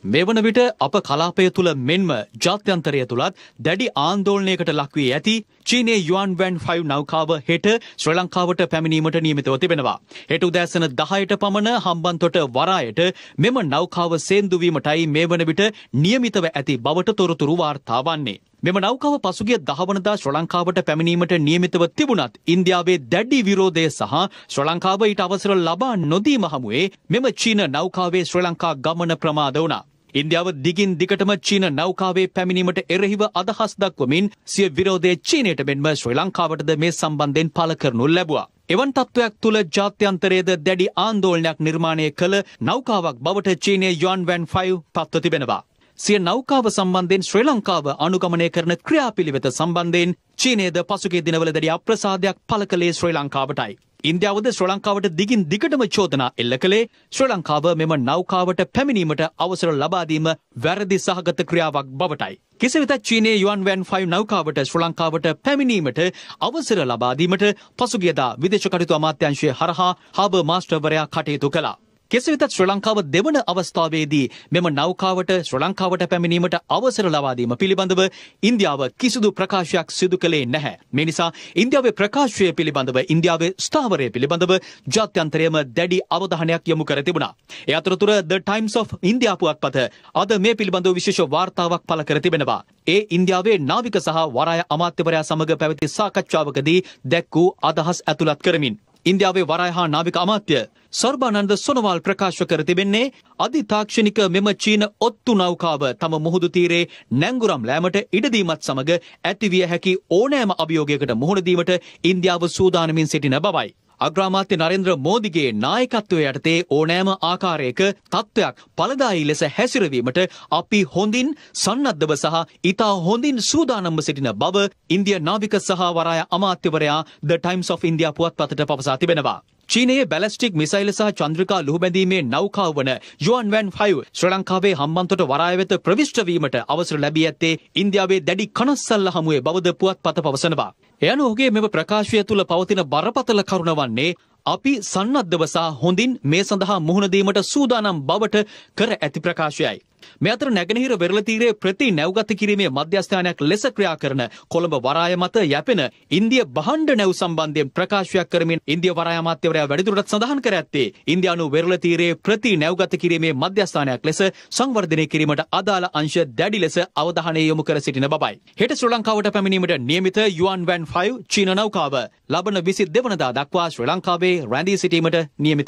මේ වන විට අප කලාපය තුළ මෙන්ම ජාත්‍යන්තරය තුළත් දැඩි ආන්දෝලනයකට ලක්වී ඇති චීනයේ යුවන් වැන් 5 නෞකාව හෙට ශ්‍රී ලංකාවට පැමිණීමට නියමිතව තිබෙනවා. හෙට උදෑසන 10ට පමණ හම්බන්තොට වරායට මෙම නෞකාව සේන්දු වීමටයි මේ වන විට නියමිතව ඇති බවට තොරතුරු වාර්තා වන්නේ. මෙම නෞකාව පසුගිය 10 වනදා ශ්‍රී ලංකාවට පැමිණීමට නියමිතව තිබුණත් ඉන්දියාවේ දැඩි විරෝධය සහ ශ්‍රී ලංකාව ඊට අවසර ලබා නොදීම හමුවේ මෙම චීන නෞකාවේ ශ්‍රී ලංකා ගමන ප්‍රමාද වුණා. ඉන්දියාව දිගින් දිගටම චීන නෞකාවේ පැමිණීමට එරෙහිව අදහස් දක්වමින් සිය විරෝධය චීනයට මෙන්ම ශ්‍රී ලංකාවටද මේ සම්බන්ධයෙන් පළ කරනු ලැබුවා. එවන් තත්ත්වයක් තුළ ජාත්‍යන්තරයේද දැඩි ආන්දෝලනයක් නිර්මාණය කළ නෞකාවක් බවට චීනයේ යුවන් වැන් 5 පත්ව තිබෙනවා. සිය නෞකාව සම්බන්ධයෙන් ශ්‍රී ලංකාව අනුගමනය කරන ක්‍රියාපිළිවෙත සම්බන්ධයෙන් චීනයද පසුගිය දිනවල දැඩි අප්‍රසාදයක් පළ කළේ ශ්‍රී ලංකාවටයි. ඉන්දියාවද ශ්‍රී ලංකාවට දිගින් දිගටම චෝදනා එල්ල කළේ ශ්‍රී ලංකාව මෙම නෞකාවට පැමිණීමට අවසර ලබා දීම වැරදි සහගත ක්‍රියාවක් බවටයි. කෙසේ වෙතත් චීනයේ යුවන් වැන් 5 නෞකාවට ශ්‍රී ලංකාවට පැමිණීමට අවසර ලබා දීමට පසුගියදා විදේශ කටයුතු අමාත්‍යාංශය හරහා හාබර් මාස්ටර්වරයා කටයුතු කළා. කෙසේ වෙතත් ශ්‍රී ලංකාව දෙවන අවස්ථාවේදී මෙම නෞකාවට ශ්‍රී ලංකාවට පැමිණීමට අවසර ලබා දීම පිළිබඳව ඉන්දියාව කිසිදු ප්‍රකාශයක් සිදු කළේ නැහැ. මේ නිසා ඉන්දියාවේ ප්‍රකාශය පිළිබඳව ඉන්දියාවේ ස්ථාවරය පිළිබඳව ජාත්‍යන්තරයම දැඩි අවධානයක් යොමු කර තිබුණා. ඒ අතරතුර The Times of India පුවත්පත අද මේ පිළිබඳව විශේෂ වාර්තාවක් පළ කර තිබෙනවා. ඒ ඉන්දියාවේ නාවික සහ වරාය අමාත්‍යවරයා සමග පැවති සාකච්ඡාවකදී දැක් වූ අදහස් ඇතුළත් කරමින් ඉන්දියාවේ වරාය හා නාවික අමාත්‍ය සර්බානන්ද සොනවාල් ප්‍රකාශ කර තිබෙන්නේ අධිතාක්ෂණික මෙම චීන ඔත්තු නෞකාව තම මුහුදු තීරේ නැංගුරම් ලෑමට ඉඩදීමත් සමග ඇතිවිය හැකි ඕනෑම අභියෝගයකට මුහුණ දීමට ඉන්දියාව සූදානමින් සිටින බවයි. අග්‍රාමාත්‍ය නරේන්ද්‍ර මෝදිගේ නායකත්වය යටතේ ඕනෑම ආකාරයක තත්ත්වයක් ඵලදායී ලෙස හැසිරවීමට අපි හොඳින් සන්නද්ධව සහ ඉතා හොඳින් සූදානම්ව සිටින බව ඉන්දියා නාවික සහ වරාය අමාත්‍යවරයා The Times of India පුවත්පතට පවසා තිබෙනවා. චීනයේ බැලස්ටික් මිසයිල් සහ චන්ද්‍රිකා ලුහුබැඳීමේ නෞකාව වන යුවන් වැන් 5 ශ්‍රී ලංකාවේ හම්බන්තොට වරාය වෙත ප්‍රවිෂ්ඨ වීමට අවසර ලැබී ඇත්තේ ඉන්දියාවේ දැඩි කනස්සල්ල හමුවේ බවද පුවත්පත පවසනවා. එය ඔහුගේ මෙම ප්‍රකාශය තුළ පවතින බරපතල කරුණ වන්නේ අපි සන්නද්ධව සහ හොඳින් මේ සඳහා මුහුණ දීමට සූදානම් බවට කර ඇති ප්‍රකාශයයි. මේ අතර නැගෙනහිර වෙරළ තීරයේ ප්‍රති නැව්ගත කිරීමේ මධ්‍යස්ථානයක් ලෙස ක්‍රියා කරන කොළඹ වරාය මත යැපෙන ඉන්දිය බහණ්ඩ නැව් සම්බන්ධයෙන් ප්‍රකාශයක් කරමින් ඉන්දිය වරාය අමාත්‍යවරයා වැඩිදුරටත් සඳහන් කර ඇත්තේ ඉන්දියානු වෙරළ තීරයේ ප්‍රති නැව්ගත කිරීමේ මධ්‍යස්ථානයක් ලෙස සංවර්ධනය කිරීමට අදාළ අංශ දැඩි ලෙස අවධානය යොමු කර සිටින බවයි. හෙට ශ්‍රී ලංකාවට පැමිණීමට නියමිත යුවන් වැන් 5 චීන නෞකාව ලබන 22 වනදා දක්වා ශ්‍රී ලංකාවේ රැඳී සිටීමට නියමිත